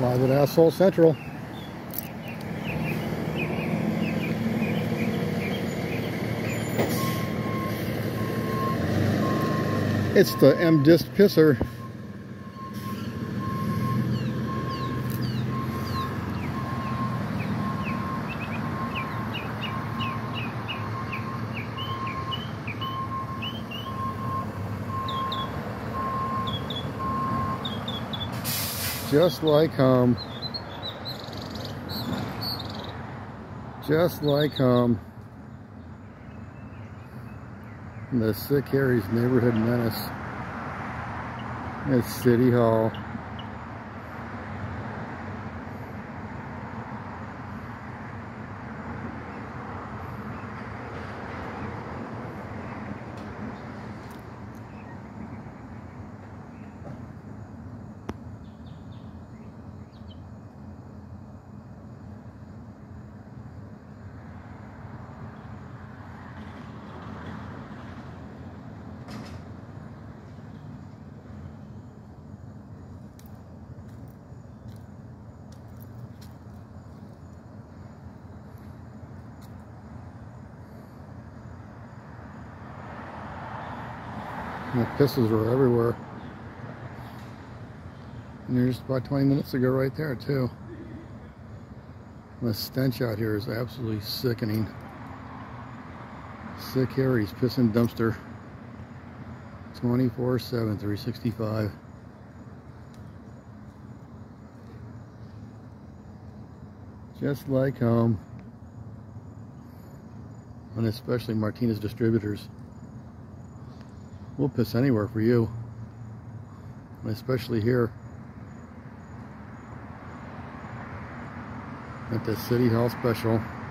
Live at Asphalt Central. It's the M-Disc pisser. Just like home. Just like home. The Sick Harry's Neighborhood Menace at City Hall. And the pistols were everywhere. And there's about 20 minutes ago right there too. The stench out here is absolutely sickening. Sick Harry's Piss and Dumpster. 24/7, 365. Just like home. And especially Martinez Distributors. We'll piss anywhere for you, especially here at the City Hall Special.